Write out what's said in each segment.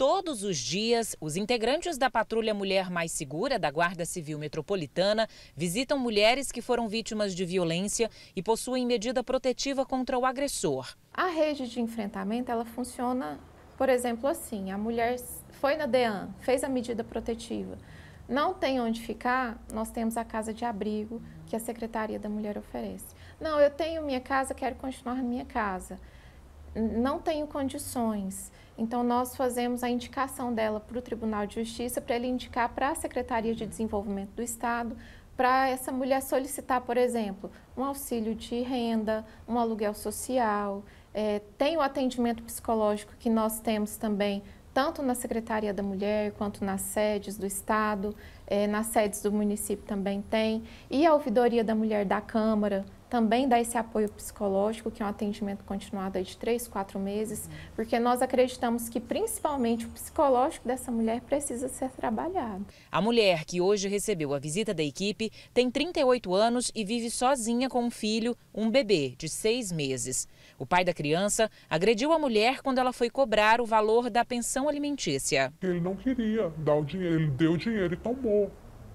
Todos os dias, os integrantes da Patrulha Mulher Mais Segura da Guarda Civil Metropolitana visitam mulheres que foram vítimas de violência e possuem medida protetiva contra o agressor. A rede de enfrentamento, ela funciona, por exemplo, assim: a mulher foi na DEAN, fez a medida protetiva, não tem onde ficar, nós temos a casa de abrigo que a Secretaria da Mulher oferece. Não, eu tenho minha casa, quero continuar na minha casa, não tenho condições. Então, nós fazemos a indicação dela para o Tribunal de Justiça, para ele indicar para a Secretaria de Desenvolvimento do Estado, para essa mulher solicitar, por exemplo, um auxílio de renda, um aluguel social. Tem o atendimento psicológico que nós temos também, tanto na Secretaria da Mulher, quanto nas sedes do Estado, nas sedes do município também tem. E a Ouvidoria da Mulher da Câmara também dá esse apoio psicológico, que é um atendimento continuado aí de 3, 4 meses, porque nós acreditamos que principalmente o psicológico dessa mulher precisa ser trabalhado. A mulher que hoje recebeu a visita da equipe tem 38 anos e vive sozinha com um filho, um bebê de 6 meses. O pai da criança agrediu a mulher quando ela foi cobrar o valor da pensão alimentícia. Ele não queria dar o dinheiro, ele deu o dinheiro e tomou.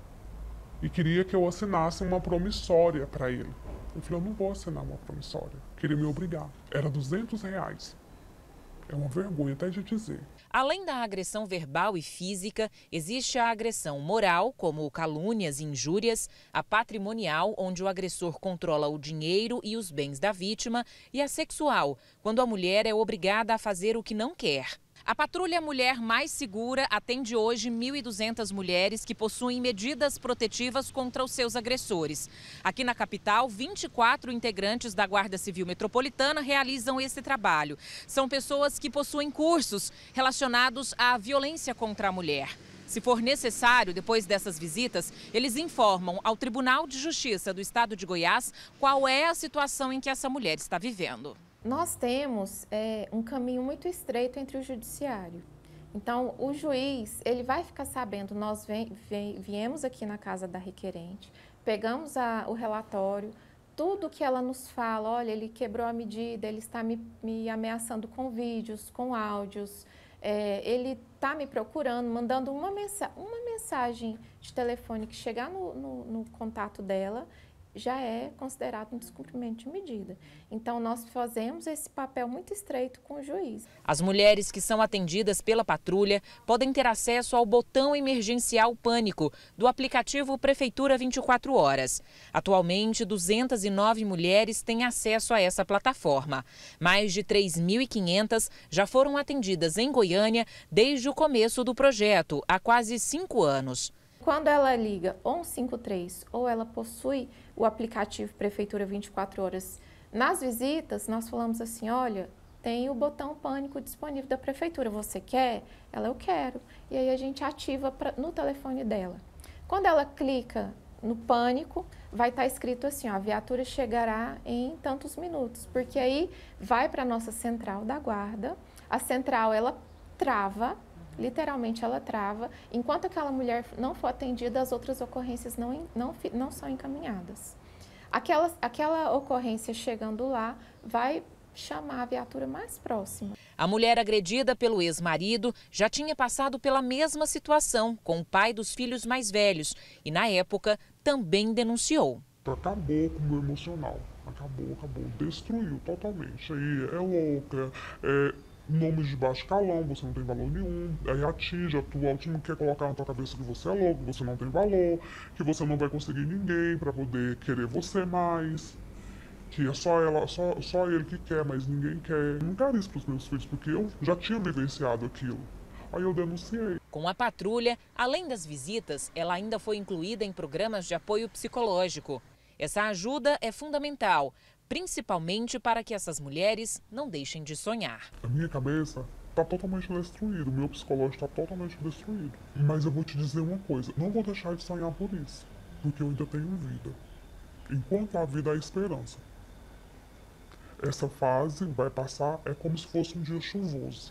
E queria que eu assinasse uma promissória para ele. Eu falei, eu não vou assinar uma promissória. Queria me obrigar. Era R$200. É uma vergonha até de dizer. Além da agressão verbal e física, existe a agressão moral, como calúnias e injúrias, a patrimonial, onde o agressor controla o dinheiro e os bens da vítima, e a sexual, quando a mulher é obrigada a fazer o que não quer. A Patrulha Mulher Mais Segura atende hoje 1.200 mulheres que possuem medidas protetivas contra os seus agressores. Aqui na capital, 24 integrantes da Guarda Civil Metropolitana realizam esse trabalho. São pessoas que possuem cursos relacionados à violência contra a mulher. Se for necessário, depois dessas visitas, eles informam ao Tribunal de Justiça do Estado de Goiás qual é a situação em que essa mulher está vivendo. Nós temos um caminho muito estreito entre o judiciário. Então, o juiz, ele vai ficar sabendo, nós viemos aqui na casa da requerente, pegamos o relatório, tudo que ela nos fala, olha, ele quebrou a medida, ele está me ameaçando com vídeos, com áudios, ele está me procurando, mandando uma mensagem de telefone que chegar no contato dela, já é considerado um descumprimento de medida. Então, nós fazemos esse papel muito estreito com o juiz. As mulheres que são atendidas pela patrulha podem ter acesso ao botão emergencial Pânico do aplicativo Prefeitura 24 Horas. Atualmente, 209 mulheres têm acesso a essa plataforma. Mais de 3.500 já foram atendidas em Goiânia desde o começo do projeto, há quase 5 anos. Quando ela liga 153 ou ela possui o aplicativo Prefeitura 24 Horas, nas visitas nós falamos assim, olha, tem o botão Pânico disponível da Prefeitura, você quer? Ela, eu quero. E aí a gente ativa no telefone dela. Quando ela clica no Pânico, vai estar escrito assim, ó, a viatura chegará em tantos minutos, porque aí vai para a nossa central da guarda, a central ela trava, literalmente ela trava, enquanto aquela mulher não for atendida, as outras ocorrências não são encaminhadas. Aquela ocorrência chegando lá, vai chamar a viatura mais próxima. A mulher agredida pelo ex-marido já tinha passado pela mesma situação com o pai dos filhos mais velhos e, na época, também denunciou. Acabou com o meu emocional, acabou, destruiu totalmente. Aí é louca, nomes de baixo calão, você não tem valor nenhum, aí atinge, o último quer colocar na tua cabeça que você é louco, que você não tem valor, que você não vai conseguir ninguém para poder querer você mais, que é só ele que quer, mas ninguém quer. Eu não quero isso pros meus filhos, porque eu já tinha vivenciado aquilo. Aí eu denunciei. Com a patrulha, além das visitas, ela ainda foi incluída em programas de apoio psicológico. Essa ajuda é fundamental, principalmente para que essas mulheres não deixem de sonhar. A minha cabeça está totalmente destruída, o meu psicológico está totalmente destruído. Mas eu vou te dizer uma coisa, não vou deixar de sonhar por isso, porque eu ainda tenho vida. Enquanto há vida, há esperança. Essa fase vai passar, é como se fosse um dia chuvoso.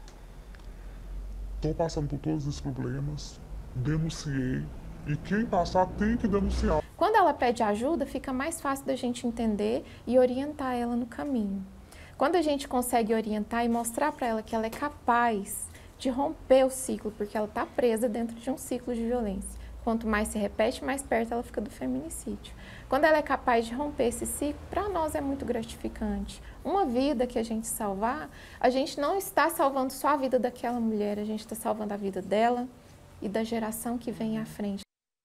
Estou passando por todos esses problemas, denunciei, e quem passar tem que denunciar. Quando ela pede ajuda, fica mais fácil da gente entender e orientar ela no caminho. Quando a gente consegue orientar e mostrar para ela que ela é capaz de romper o ciclo, porque ela está presa dentro de um ciclo de violência. Quanto mais se repete, mais perto ela fica do feminicídio. Quando ela é capaz de romper esse ciclo, para nós é muito gratificante. Uma vida que a gente salvar, a gente não está salvando só a vida daquela mulher, a gente está salvando a vida dela e da geração que vem à frente.